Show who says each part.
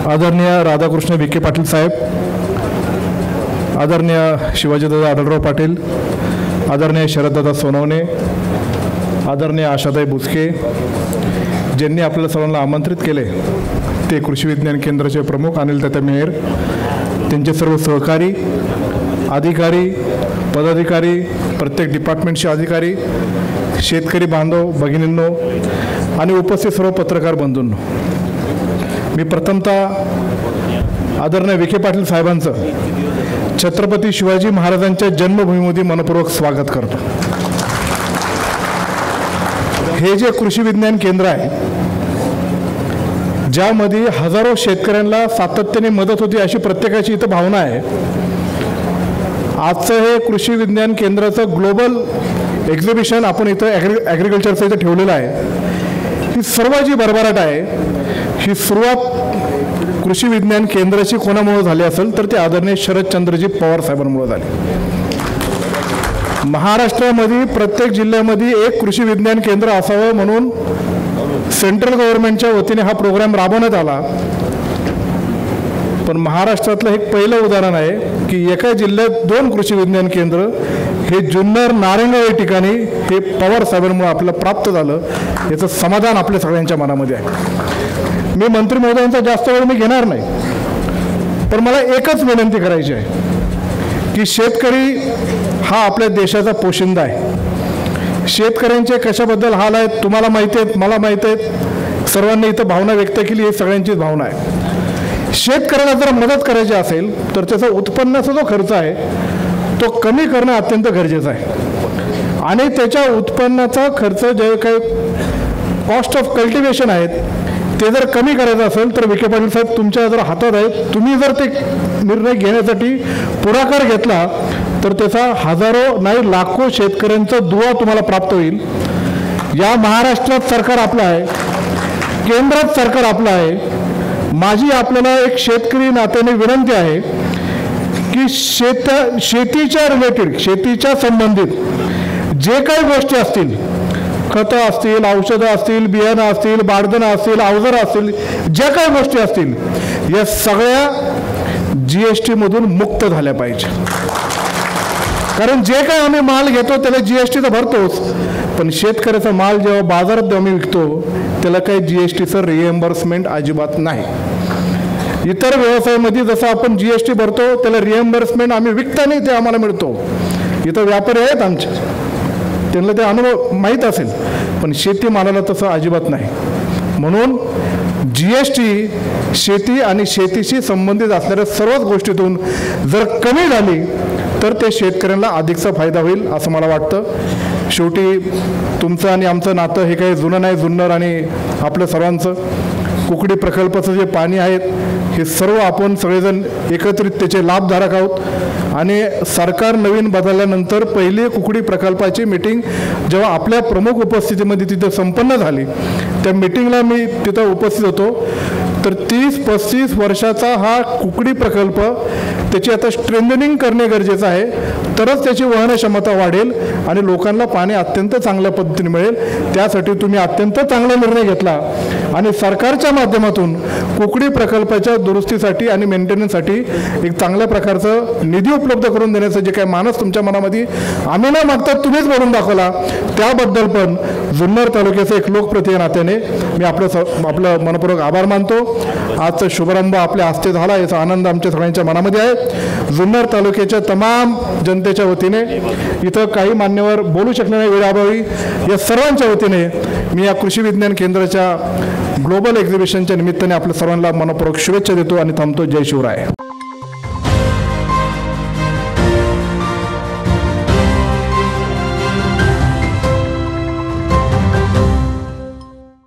Speaker 1: आदरणीय राधाकृष्ण विखे पाटील साहेब, आदरणीय शिवाजीदादा आढळराव पाटील, आदरणीय शरददादा सोनवणे, आदरणीय आशाताई बुचके, ज्यांनी आपल्याला सर्वांना आमंत्रित केले ते कृषी विज्ञान केंद्राचे प्रमुख अनिल तात्या मेहर, त्यांचे सर्व सहकारी, अधिकारी, पदाधिकारी, प्रत्येक डिपार्टमेंटचे अधिकारी, शेतकरी बांधव भगिनींनो आणि उपस्थित सर्व पत्रकार बंधूंनो, मी प्रथमतः आदरणीय विखे पाटील साहेबांचं छत्रपती शिवाजी महाराजांच्या जन्मभूमीमध्ये मनपूर्वक स्वागत करतो। हे जे कृषी विज्ञान केंद्र आहे, ज्यामध्ये हजारो शेतकऱ्यांना सातत्याने मदत होती अशी प्रत्येकाची इथं भावना आहे। आजचं हे कृषी विज्ञान केंद्राचं ग्लोबल एक्झिबिशन आपण इथं ॲग्रिकल्चरचं इथं ठेवलेलं आहे। ही सर्व जी भरभराट आहे, ही सुरुवात कृषी विज्ञान केंद्राची कोणामुळे झाली असेल तर ते आदरणीय शरदचंद्रजी पवार साहेबांमुळे झाली। महाराष्ट्रामध्ये प्रत्येक जिल्ह्यामध्ये एक कृषी विज्ञान केंद्र असावं म्हणून सेंट्रल गव्हर्नमेंटच्या वतीने हा प्रोग्राम राबवण्यात आला। पण महाराष्ट्रातलं एक पहिलं उदाहरण आहे की एका जिल्ह्यात 2 कृषी विज्ञान केंद्र, हे जुन्नर नारायणगाव या ठिकाणी हे पवार साहेबांमुळे आपल्याला प्राप्त झालं। याचं समाधान आपल्या सगळ्यांच्या मनामध्ये आहे। मी मंत्री महोदयांचा जास्त वेळ मी घेणार नाही, पण मला एकच विनंती करायची आहे की शेतकरी हा आपल्या देशाचा पोशिंदा आहे। शेतकऱ्यांचे कशाबद्दल हाल आहेत तुम्हाला माहिती आहेत, मला माहिती आहेत, सर्वांनी इथं भावना व्यक्त केली, ही सगळ्यांचीच भावना आहे। शेतकऱ्याला जर मदत करायची असेल तर त्याचा उत्पन्नाचा जो खर्च आहे तो कमी करणं अत्यंत गरजेचं आहे। आणि त्याच्या उत्पन्नाचा खर्च जे काही कॉस्ट ऑफ कल्टिवेशन आहेत ते जर कमी करायचं असेल तर विखे पाटील साहेब तुमच्या जर हातात आहे, तुम्ही जर ते निर्णय घेण्यासाठी पुढाकार घेतला तर त्याचा हजारो नाही लाखो शेतकऱ्यांचा दुवा तुम्हाला प्राप्त होईल। या महाराष्ट्रात सरकार आपलं आहे, केंद्रात सरकार आपलं आहे। माझी आपल्याला एक शेतकरी नात्याने विनंती आहे की शेतीच्या रिलेटेड, शेतीच्या संबंधित जे काही गोष्टी असतील, खतं असतील, औषधं असतील, बियाणं असतील, बारदाना असतील, अवजारं असतील, ज्या काही गोष्टी असतील, या सगळ्या GST मधून मुक्त झाल्या पाहिजे। कारण जे काही आम्ही माल घेतो त्याला GST तर भरतोच, पण शेतकऱ्याचा माल जेव्हा बाजारात जेव्हा आम्ही विकतो त्याला काही GSTचं रिएम्बर्समेंट अजिबात नाही। इतर व्यवसायामध्ये जसं आपण GST भरतो त्याला रिएम्बर्समेंट आम्ही विकताना ते आम्हाला मिळतो। इथं व्यापारी आहेत आमचे, त्यांना ते अनुभव माहीत असेल, पण शेती मालाला तसं अजिबात नाही। म्हणून GST शेती आणि शेतीशी संबंधित असणाऱ्या सर्वच गोष्टीतून जर कमी झाली तर ते शेतकऱ्यांना अधिकचा फायदा होईल असं मला वाटतं। शेवटी तुमचं आणि आमचं नातं हे काही जुनं नाही, जुन्नर आणि आपलं सर्वांचं कुकडी प्रकल्पाचं जे पाणी आहेत हे सर्व आपण सगळेजण एकत्रित त्याचे लाभधारक आहोत। आणि सरकार नवीन बदलल्यानंतर पहिली कुकडी प्रकल्पाची मीटिंग जेव्हा आपल्या प्रमुख उपस्थितीमध्ये तिथं संपन्न झाली, त्या मीटिंगला मी तिथं उपस्थित होतो, तर 30-35 वर्षाचा हा कुकडी प्रकल्प त्याची आता स्ट्रेंथनिंग करणे गरजेचं आहे, तरच त्याची वहन क्षमता वाढेल आणि लोकांना पाणी अत्यंत चांगल्या पद्धतीने मिळेल। त्यासाठी तुम्ही अत्यंत चांगला निर्णय घेतला आणि सरकारच्या माध्यमातून कुकडी प्रकल्पाच्या दुरुस्तीसाठी आणि मेंटेनन्ससाठी एक चांगल्या प्रकारचं निधी उपलब्ध करून देण्याचं जे काही मानस तुमच्या मनामध्ये आम्ही न मागता तुम्हीच बोलून दाखवला, त्याबद्दल पण जुन्नर तालुक्याचे एक लोकप्रतिनिधी नात्याने मी आपलं मनपूर्वक आभार मानतो। आजचा शुभारंभ आपल्या हस्ते झाला याचा आनंद आमच्या सगळ्यांच्या मनामध्ये आहे। जुन्नर तालुक्याच्या तमाम जनतेच्या वतीने, इथं काही मान्यवर बोलू शकले नाही वेळाभावी, या सर्वांच्या वतीने मी या कृषी विज्ञान केंद्राच्या ग्लोबल एक्झिबिशनच्या निमित्ताने आपल्या सर्वांना मनपूर्वक शुभेच्छा देतो आणि थांबतो। जय शिवराय।